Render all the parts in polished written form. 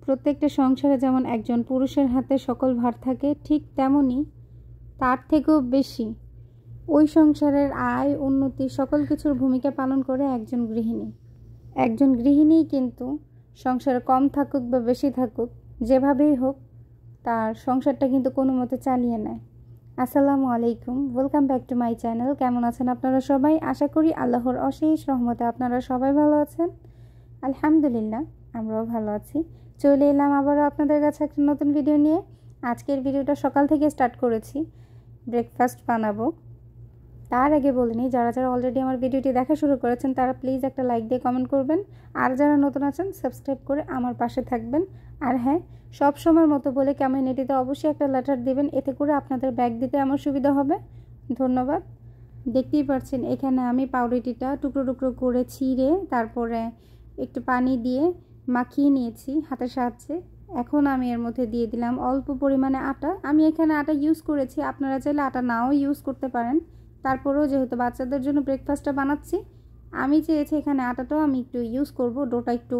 প্রত্যেকটা সংসারে যেমন একজন পুরুষের হাতে সকল ভার থাকে, ঠিক তেমনি তার থেকেও বেশি ওই সংসারের আয়, উন্নতি সকল কিছুর ভূমিকা পালন করে একজন গৃহিণী। একজন গৃহিণীই কিন্তু সংসারে কম থাকুক বা বেশি থাকুক, যেভাবেই হোক তার সংসারটা কিন্তু কোনো মতে চালিয়ে নেয়। আসসালামু আলাইকুম, welcome back to my channel. কেমন আছেন আপনারা সবাই? আশা করি আল্লাহর অশেষ রহমতে আপনারা সবাই ভালো আছেন। আলহামদুলিল্লাহ, আমরাও ভালো আছি। চলে এলাম আবারও আপনাদের কাছে একটা নতুন ভিডিও নিয়ে। আজকের ভিডিওটা সকাল থেকে স্টার্ট করেছি, ব্রেকফাস্ট বানাবো। তার আগে বলে নিই, যারা যারা অলরেডি আমার ভিডিওটি দেখা শুরু করেছেন তারা প্লিজ একটা লাইক দিয়ে কমেন্ট করবেন, আর যারা নতুন আছেন সাবস্ক্রাইব করে আমার পাশে থাকবেন। আর হ্যাঁ, সব সময়ের মতো বলে কমিউনিটিতে অবশ্যই একটা লেটার দিবেন, এতে করে আপনাদের ব্যাগ দিতে আমার সুবিধা হবে। ধন্যবাদ। দেখতেই পাচ্ছেন এখানে আমি পাউরুটিটা টুকরো টুকরো করে ছিঁড়ে তারপরে একটু পানি দিয়ে মাখিয়ে নিয়েছি হাতের সাহায্যে। এখন আমি এর মধ্যে দিয়ে দিলাম অল্প পরিমাণে আটা। আমি এখানে আটা ইউজ করেছি, আপনারা চাইলে আটা নাও ইউজ করতে পারেন। তারপরেও যেহেতু বাচ্চাদের জন্য ব্রেকফাস্টটা বানাচ্ছি, আমি চেয়েছি এখানে আটাটাও আমি একটু ইউজ করব, ডোটা একটু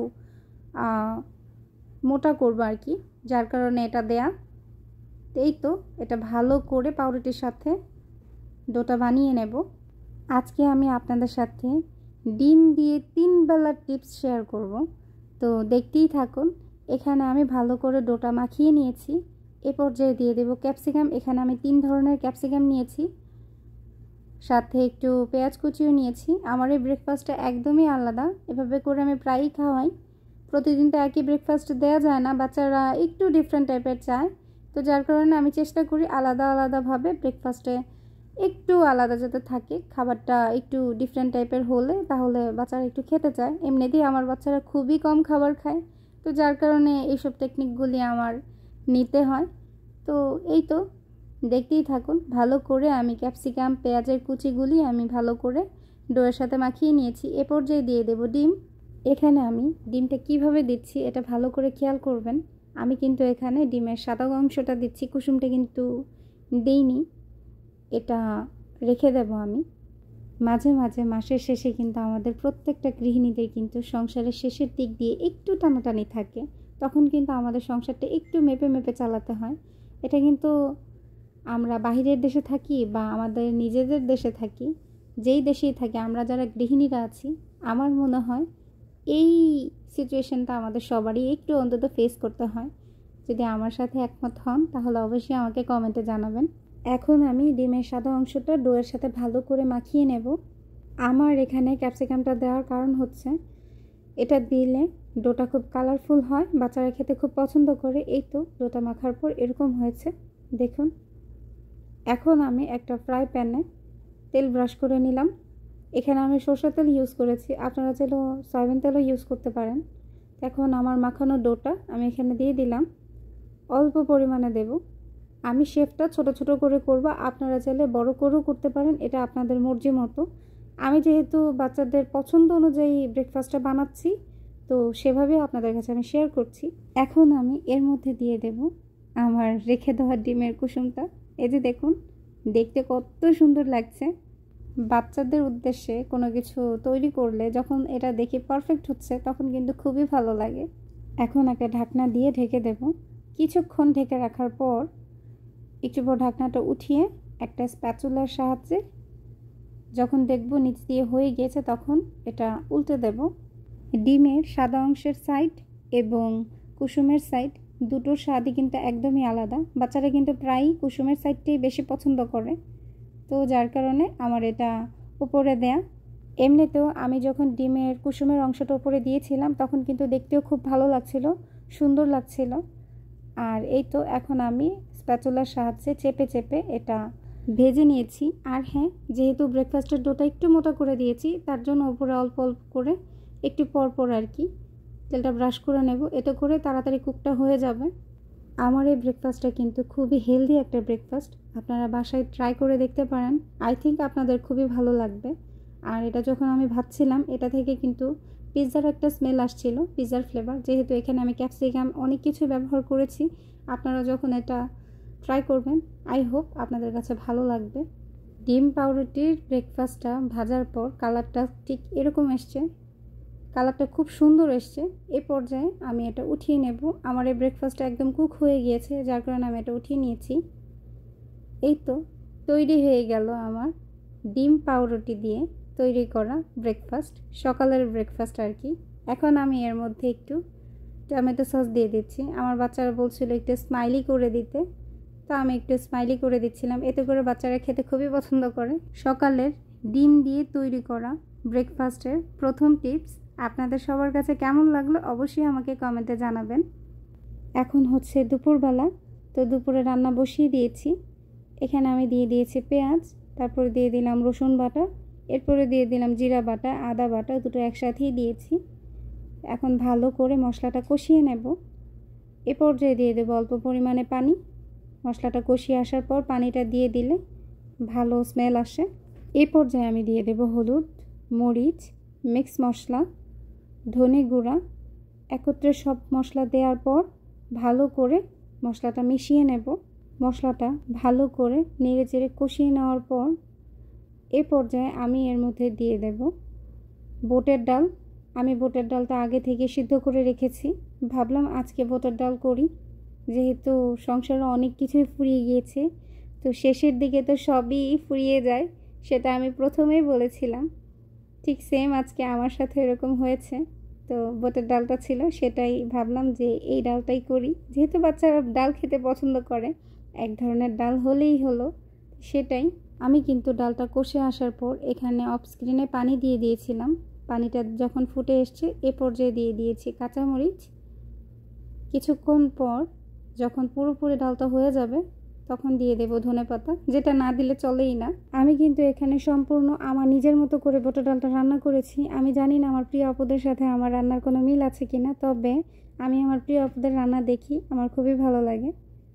মোটা করব আর কি, যার কারণে এটা দেয়া। এই তো এটা ভালো করে পাউরুটির সাথে ডোটা বানিয়ে নেব। আজকে আমি আপনাদের সাথে ডিম দিয়ে 3 বেলার টিপস শেয়ার করব, তো দেখতেই থাকুন। এখানে আমি ভালো করে ডোটা মাখিয়ে নিয়েছি। এ পর্যায়ে দিয়ে দেব ক্যাপসিকাম। এখানে আমি 3 ধরনের ক্যাপসিকাম নিয়েছি, সাথে একটু পেঁয়াজ কুচিও নিয়েছি। আমার এই ব্রেকফাস্টটা একদমই আলাদা, এভাবে করে আমি প্রায়ই খাওয়াই। প্রতিদিন তো একই ব্রেকফাস্ট দেওয়া যায় না, বাচ্চারা একটু ডিফারেন্ট টাইপের চায়, তো যার কারণে আমি চেষ্টা করি আলাদা আলাদাভাবে ব্রেকফাস্টে একটু আলাদা যাতে থাকে, খাবারটা একটু ডিফারেন্ট টাইপের হলে তাহলে বাচ্চারা একটু খেতে চায়। এমনিতেই আমার বাচ্চারা খুবই কম খাবার খায়, তো যার কারণে এইসব টেকনিকগুলি আমার নিতে হয়। তো এই তো দেখতেই থাকুন। ভালো করে আমি ক্যাপসিকাম, পেঁয়াজের কুচিগুলি আমি ভালো করে ডোয়ের সাথে মাখিয়ে নিয়েছি। এ পর্যায়ে দিয়ে দেব ডিম। এখানে আমি ডিমটা কিভাবে দিচ্ছি এটা ভালো করে খেয়াল করবেন। আমি কিন্তু এখানে ডিমের সাদা অংশটা দিচ্ছি, কুসুমটা কিন্তু দেইনি, এটা রেখে দেব আমি। মাঝে মাঝে মাসের শেষে কিন্তু আমাদের প্রত্যেকটা গৃহিণীদের কিন্তু সংসারের শেষের দিক দিয়ে একটু টানাটানি থাকে, তখন কিন্তু আমাদের সংসারটা একটু মেপে মেপে চালাতে হয়। এটা কিন্তু আমরা বাহিরের দেশে থাকি বা আমাদের নিজেদের দেশে থাকি, যেই দেশেই থাকি, আমরা যারা গৃহিণীরা আছি, আমার মনে হয় এই সিচুয়েশনটা আমাদের সবারই একটু অন্তত ফেস করতে হয়। যদি আমার সাথে একমত হন তাহলে অবশ্যই আমাকে কমেন্টে জানাবেন। এখন আমি ডিমের সাদা অংশটা ডোয়ের সাথে ভালো করে মাখিয়ে নেব। আমার এখানে ক্যাপসিকামটা দেওয়ার কারণ হচ্ছে এটা দিলে ডোটা খুব কালারফুল হয়, বাচ্চারা খেতে খুব পছন্দ করে। এই তো ডোটা মাখার পর এরকম হয়েছে, দেখুন। এখন আমি একটা ফ্রাই প্যানে তেল ব্রাশ করে নিলাম। এখানে আমি সরষের তেল ইউজ করেছি, আপনারা চাইলেও সয়াবিন তেলও ইউজ করতে পারেন। এখন আমার মাখানো ডোটা আমি এখানে দিয়ে দিলাম, অল্প পরিমাণে দেব। আমি শেপটা ছোট ছোট করে করব, আপনারা চাইলে বড় করেও করতে পারেন, এটা আপনাদের মর্জি মতো। আমি যেহেতু বাচ্চাদের পছন্দ অনুযায়ী ব্রেকফাস্টটা বানাচ্ছি, তো সেভাবে আপনাদের কাছে আমি শেয়ার করছি। এখন আমি এর মধ্যে দিয়ে দেব আমার রেখে দেওয়া ডিমের কুসুমটা। এই যে দেখুন, দেখতে কত সুন্দর লাগছে। বাচ্চাদের উদ্দেশ্যে কোনো কিছু তৈরি করলে যখন এটা দেখি পারফেক্ট হচ্ছে, তখন কিন্তু খুবই ভালো লাগে। এখন একটা ঢাকনা দিয়ে ঢেকে দেব। কিছুক্ষণ ঢেকে রাখার পর একটু পর ঢাকনাটা উঠিয়ে একটা স্প্যাচুলার সাহায্যে যখন দেখব নিচ দিয়ে হয়ে গিয়েছে, তখন এটা উল্টে দেব। ডিমের সাদা অংশের সাইড এবং কুসুমের সাইড দুটোর স্বাদই কিন্তু একদমই আলাদা। বাচ্চারা কিন্তু প্রায়ই কুসুমের সাইডটাই বেশি পছন্দ করে, তো যার কারণে আমার এটা উপরে দেয়া। এমনিতেও আমি যখন ডিমের কুসুমের অংশটা উপরে দিয়েছিলাম তখন কিন্তু দেখতেও খুব ভালো লাগছিল, সুন্দর লাগছিল। আর এই তো এখন আমি স্প্যাচুলার সাহায্যে চেপে চেপে এটা ভেজে নিয়েছি। আর হ্যাঁ, যেহেতু ব্রেকফাস্টের ডোটা একটু মোটা করে দিয়েছি, তার জন্য উপরে অল্প অল্প করে একটু পরপর আর কি তেলটা ব্রাশ করে নেব, এতে করে তাড়াতাড়ি কুকটা হয়ে যাবে। আমার এই ব্রেকফাস্টটা কিন্তু খুবই হেলদি একটা ব্রেকফাস্ট, আপনারা বাসায় ট্রাই করে দেখতে পারেন। আই থিঙ্ক আপনাদের খুবই ভালো লাগবে। আর এটা যখন আমি ভাবছিলাম, এটা থেকে কিন্তু পিৎজার একটা স্মেল আসছিল, পিৎজার ফ্লেভার। যেহেতু এখানে আমি ক্যাপসিকাম অনেক কিছু ব্যবহার করেছি, আপনারা যখন এটা ট্রাই করবেন আই হোপ আপনাদের কাছে ভালো লাগবে। ডিম পাউরুটির ব্রেকফাস্টটা ভাজার পর কালারটা ঠিক এরকম এসছে, কালারটা খুব সুন্দর এসছে। এই পর্যায়ে আমি এটা উঠিয়ে নেব। আমার এই ব্রেকফাস্টটা একদম কুক হয়ে গিয়েছে, যার কারণে আমি এটা উঠিয়ে নিয়েছি। এই তো তৈরি হয়ে গেল আমার ডিম পাউরুটি দিয়ে তৈরি করা ব্রেকফাস্ট, সকালের ব্রেকফাস্ট আর কি। এখন আমি এর মধ্যে একটু টমেটো সস দিয়ে দিচ্ছি। আমার বাচ্চারা বলছিল একটু স্মাইলি করে দিতে, তো আমি একটু স্মাইলি করে দিচ্ছিলাম। এতে করে বাচ্চারা খেতে খুবই পছন্দ করে। সকালের ডিম দিয়ে তৈরি করা ব্রেকফাস্টের প্রথম টিপস আপনাদের সবার কাছে কেমন লাগলো অবশ্যই আমাকে কমেন্টে জানাবেন। এখন হচ্ছে দুপুরবেলা, তো দুপুরে রান্না বসিয়ে দিয়েছি। এখানে আমি দিয়ে দিয়েছি পেঁয়াজ, তারপরে দিয়ে দিলাম রসুন বাটা, এরপরে দিয়ে দিলাম জিরা বাটা, আদা বাটা, দুটো একসাথেই দিয়েছি। এখন ভালো করে মশলাটা কষিয়ে নেব। এ পর্যায়ে দিয়ে দেবো অল্প পরিমাণে পানি। মশলাটা কষিয়ে আসার পর পানিটা দিয়ে দিলে ভালো স্মেল আসে। এই পর্যায়ে আমি দিয়ে দেব হলুদ, মরিচ, মিক্স মশলা, ধনে গুঁড়া। একত্রে সব মশলা দেওয়ার পর ভালো করে মশলাটা মিশিয়ে নেব। মশলাটা ভালো করে নেড়ে চেড়ে কষিয়ে নেওয়ার পর এ পর্যায়ে আমি এর মধ্যে দিয়ে দেব বুটের ডাল। আমি বুটের ডালটা আগে থেকে সিদ্ধ করে রেখেছি। ভাবলাম আজকে বুটের ডাল করি, যেহেতু সংসারে অনেক কিছুই ফুরিয়ে গিয়েছে, তো শেষের দিকে তো সবই ফুরিয়ে যায়, সেটা আমি প্রথমেই বলেছিলাম। ঠিক সেম আজকে আমার সাথে এরকম হয়েছে। তো বুটের ডালটা ছিল, সেটাই ভাবলাম যে এই ডালটাই করি, যেহেতু বাচ্চারা ডাল খেতে পছন্দ করে, এক ধরনের ডাল হলেই হলো, সেটাই। আমি কিন্তু ডালটা কষে আসার পর এখানে অফ স্ক্রিনে পানি দিয়ে দিয়েছিলাম। পানিটা যখন ফুটে এসছে এ পর্যায়ে দিয়ে দিয়েছি কাঁচামরিচ। কিছুক্ষণ পর যখন পুরোপুরি ডালটা হয়ে যাবে তখন দিয়ে দেব ধনেপাতা, যেটা না দিলে চলেই না। আমি কিন্তু এখানে সম্পূর্ণ আমার নিজের মতো করে বুটের ডালটা রান্না করেছি। আমি জানি না আমার প্রিয় আপুদের সাথে আমার রান্নার কোনো মিল আছে কিনা, তবে আমি আমার প্রিয় আপুদের রান্না দেখি, আমার খুবই ভালো লাগে।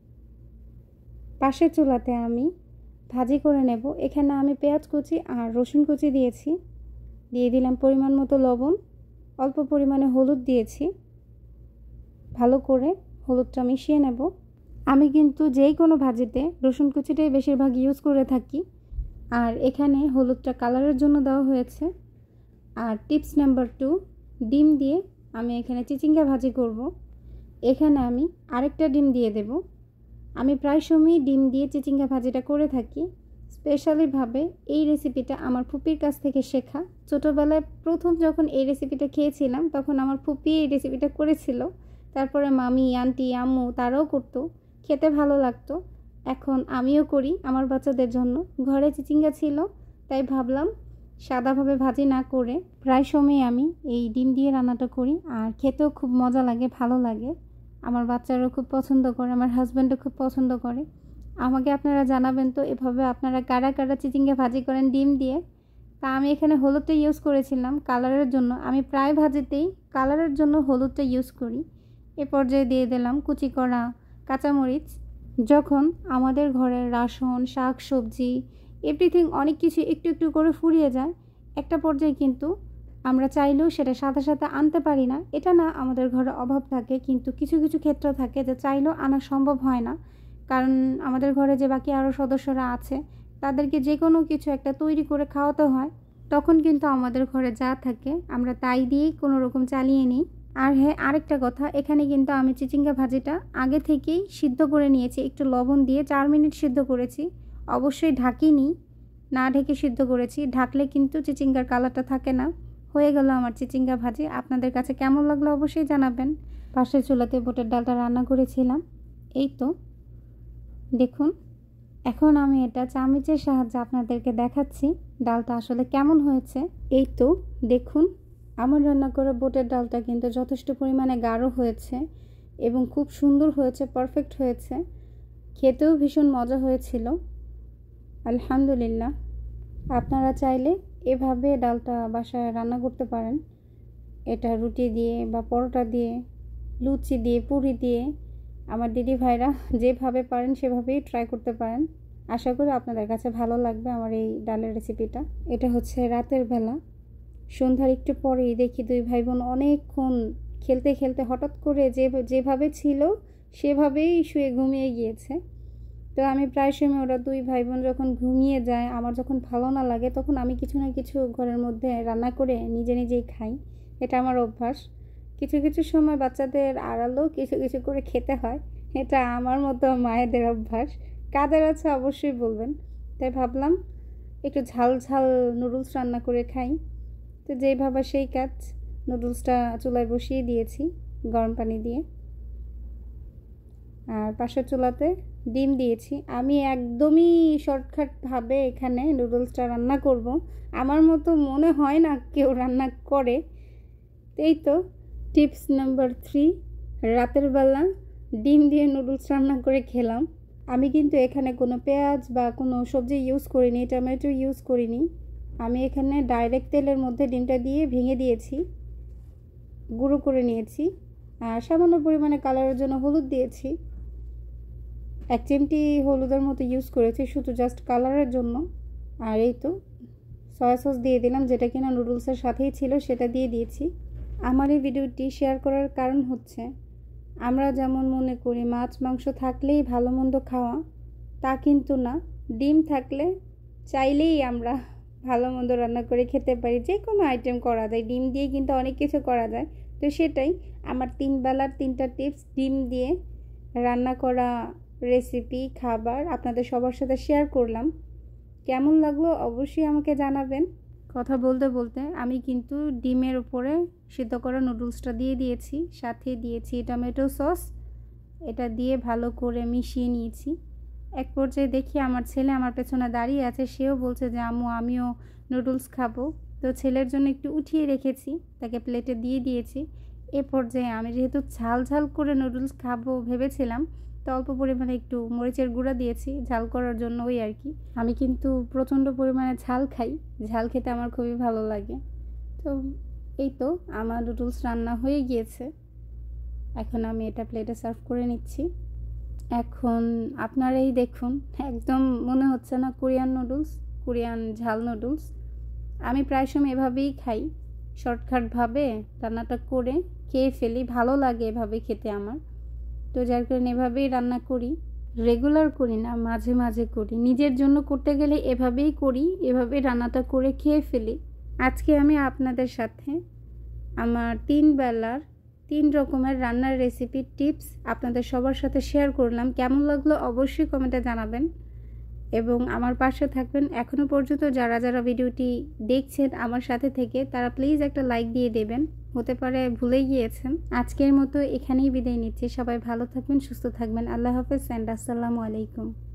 পাশের চুলাতে আমি ভাজি করে নেব। এখানে আমি পেঁয়াজ কুচি আর রসুন কুচি দিয়েছি, দিয়ে দিলাম পরিমাণ মতো লবণ, অল্প পরিমাণে হলুদ দিয়েছি। ভালো করে হলুদটা মিশিয়ে নেব। আমি কিন্তু যেই কোনো ভাজিতে রসুন কুচিটাই বেশিরভাগ ইউজ করে থাকি, আর এখানে হলুদটা কালারের জন্য দেওয়া হয়েছে। আর টিপস নাম্বার 2, ডিম দিয়ে আমি এখানে চিচিঙ্গা ভাজি করব। এখানে আমি আরেকটা ডিম দিয়ে দেব। আমি প্রায় সময়ই ডিম দিয়ে চিচিঙ্গা ভাজিটা করে থাকি। স্পেশালিভাবে এই রেসিপিটা আমার ফুপির কাছ থেকে শেখা। ছোটোবেলায় প্রথম যখন এই রেসিপিটা খেয়েছিলাম তখন আমার ফুপি এই রেসিপিটা করেছিল, তারপরে মামি, আন্টি, আম্মু তারাও করতো, খেতে ভালো লাগতো। এখন আমিও করি আমার বাচ্চাদের জন্য। ঘরে চিচিঙ্গা ছিল, তাই ভাবলাম সাদাভাবে ভাজি না করে প্রায় সময় আমি এই ডিম দিয়ে রান্নাটা করি, আর খেতেও খুব মজা লাগে, ভালো লাগে। আমার বাচ্চারাও খুব পছন্দ করে, আমার হাজব্যান্ডও খুব পছন্দ করে। আমাকে আপনারা জানাবেন তো এভাবে আপনারা কারা কারা চিচিঙ্গা ভাজি করেন ডিম দিয়ে। তা আমি এখানে হলুদটা ইউজ করেছিলাম কালারের জন্য। আমি প্রায় ভাজিতেই কালারের জন্য হলুদটা ইউজ করি। এ পর্যায়ে দিয়ে দিলাম কুচি করা কাঁচামরিচ। যখন আমাদের ঘরের রাশন, শাক সবজি, এভরিথিং অনেক কিছু একটু একটু করে ফুরিয়ে যায়, একটা পর্যায়ে কিন্তু আমরা চাইলেও সেটা সাথে সাথে আনতে পারি না। এটা না আমাদের ঘরে অভাব থাকে, কিন্তু কিছু কিছু ক্ষেত্র থাকে যে চাইলেও আনা সম্ভব হয় না, কারণ আমাদের ঘরে যে বাকি আরও সদস্যরা আছে তাদেরকে যে কোনো কিছু একটা তৈরি করে খাওয়াতে হয়। তখন কিন্তু আমাদের ঘরে যা থাকে আমরা তাই দিয়েই কোনো রকম চালিয়ে নিই। আর হ্যাঁ, আরেকটা কথা, এখানে কিন্তু আমি চিচিঙ্গা ভাজিটা আগে থেকেই সিদ্ধ করে নিয়েছি, একটু লবণ দিয়ে 4 মিনিট সিদ্ধ করেছি। অবশ্যই ঢাকিনি, না ঢেকে সিদ্ধ করেছি, ঢাকলে কিন্তু চিচিঙ্গার কালারটা থাকে না। হয়ে গেল আমার চিচিঙ্গা ভাজি। আপনাদের কাছে কেমন লাগলো অবশ্যই জানাবেন। পাশের চুলাতে বুটের ডালটা রান্না করেছিলাম। এই তো দেখুন, এখন আমি এটা চামচের সাহায্যে আপনাদেরকে দেখাচ্ছি ডালটা আসলে কেমন হয়েছে। এই তো দেখুন, আমার রান্না করা বুটের ডালটা কিন্তু যথেষ্ট পরিমাণে গাঢ় হয়েছে এবং খুব সুন্দর হয়েছে, পারফেক্ট হয়েছে। খেতেও ভীষণ মজা হয়েছিল, আলহামদুলিল্লাহ। আপনারা চাইলে এভাবে ডালটা বাসায় রান্না করতে পারেন। এটা রুটি দিয়ে বা পরোটা দিয়ে, লুচি দিয়ে, পুরি দিয়ে, আমার দিদি ভাইরা যেভাবে পারেন সেভাবেই ট্রাই করতে পারেন। আশা করি আপনাদের কাছে ভালো লাগবে আমার এই ডালের রেসিপিটা। এটা হচ্ছে রাতের বেলা, সন্ধ্যার একটু পরেই দেখি দুই ভাই বোন অনেকক্ষণ খেলতে খেলতে হঠাৎ করে যেভাবে ছিল সেভাবেই শুয়ে ঘুমিয়ে গিয়েছে। তো আমি প্রায় সময় ওরা দুই ভাই বোন যখন ঘুমিয়ে যায়, আমার যখন ভালো না লাগে, তখন আমি কিছু না কিছু ঘরের মধ্যে রান্না করে নিজে নিজেই খাই। এটা আমার অভ্যাস। কিছু কিছু সময় বাচ্চাদের আড়ালেও কিছু কিছু করে খেতে হয়। এটা আমার মতো মায়েদের অভ্যাস। কাদের আছে অবশ্যই বলবেন। তাই ভাবলাম একটু ঝাল ঝাল নুডলস রান্না করে খাই। তো যেইভাবে সেই কাজ, নুডলসটা চুলায় বসিয়ে দিয়েছি গরম পানি দিয়ে, আর পাশের চুলাতে ডিম দিয়েছি। আমি একদমই শর্টকাটভাবে এখানে নুডলসটা রান্না করব, আমার মতো মনে হয় না কেউ রান্না করে। এই তো টিপস নাম্বার 3, রাতের বেলা ডিম দিয়ে নুডলস রান্না করে খেলাম। আমি কিন্তু এখানে কোনো পেঁয়াজ বা কোনো সবজি ইউজ করিনি, টমেটো ইউজ করিনি। আমি এখানে ডাইরেক্ট তেলের মধ্যে ডিমটা দিয়ে ভেঙে দিয়েছি, গুঁড়ো করে নিয়েছি, আর সামান্য পরিমাণে কালারের জন্য হলুদ দিয়েছি। 1 চিমটি হলুদের মতো ইউজ করেছি শুধু জাস্ট কালারের জন্য। আর এই তো সয়া সস দিয়ে দিলাম, যেটা কিনা নুডলসের সাথেই ছিল, সেটা দিয়ে দিয়েছি। আমার এই ভিডিওটি শেয়ার করার কারণ হচ্ছে, আমরা যেমন মনে করি মাছ মাংস থাকলেই ভালো মন্দ খাওয়া, তা কিন্তু না। ডিম থাকলে চাইলেই আমরা ভালো মন্দ রান্না করে খেতে পারি, যে কোনো আইটেম করা যায়, ডিম দিয়ে কিন্তু অনেক কিছু করা যায়। তো সেটাই আমার 3 বেলার 3টা টিপস ডিম দিয়ে রান্না করা রেসিপি, খাবার আপনাদের সবার সাথে শেয়ার করলাম। কেমন লাগলো অবশ্যই আমাকে জানাবেন। কথা বলতে বলতে আমি কিন্তু ডিমের উপরে সিদ্ধ করা নুডলসটা দিয়ে দিয়েছি, সাথে দিয়েছি টমেটো সস। এটা দিয়ে ভালো করে মিশিয়ে নিয়েছি। এক পর্যায়ে দেখি আমার ছেলে আমার পেছনে দাঁড়িয়ে আছে, সেও বলছে যে আম্মু আমিও নুডলস খাবো। তো ছেলের জন্য একটু উঠিয়ে রেখেছি, তাকে প্লেটে দিয়ে দিয়েছি। এ পর্যায়ে আমি যেহেতু ঝাল ঝাল করে নুডলস খাবো ভেবেছিলাম, তো অল্প পরিমাণে একটু মরিচের গুঁড়া দিয়েছি ঝাল করার জন্য, ওই আর কি। আমি কিন্তু প্রচণ্ড পরিমাণে ঝাল খাই, ঝাল খেতে আমার খুবই ভালো লাগে। তো এই তো আমার নুডলস রান্না হয়ে গিয়েছে। এখন আমি এটা প্লেটে সার্ভ করে নিচ্ছি। এখন আপনারাই দেখুন, একদম মনে হচ্ছে না কোরিয়ান নুডলস, কোরিয়ান ঝাল নুডলস। আমি প্রায় সময় এভাবেই খাই, শর্টকাটভাবে রান্নাটা করে খেয়ে ফেলি, ভালো লাগে এভাবে খেতে আমার। তো যার কারণে এভাবেই রান্না করি, রেগুলার করি না, মাঝে মাঝে করি। নিজের জন্য করতে গেলে এভাবেই করি, এভাবেই রান্নাটা করে খেয়ে ফেলি। আজকে আমি আপনাদের সাথে আমার 3 বেলার 3 রকমের রান্নার রেসিপি টিপস আপনাদের সবার সাথে শেয়ার করলাম। কেমন লাগলো অবশ্যই কমেন্টে জানাবেন এবং আমার পাশে থাকবেন। এখনও পর্যন্ত যারা যারা ভিডিওটি দেখছেন আমার সাথে থেকে, তারা প্লিজ একটা লাইক দিয়ে দেবেন। হতে পারে ভুলে গিয়েছেন। আজকের মতো এখানেই বিদায় নিচ্ছি। সবাই ভালো থাকবেন, সুস্থ থাকবেন। আল্লাহ হাফেজ এন্ড আসসালামু আলাইকুম।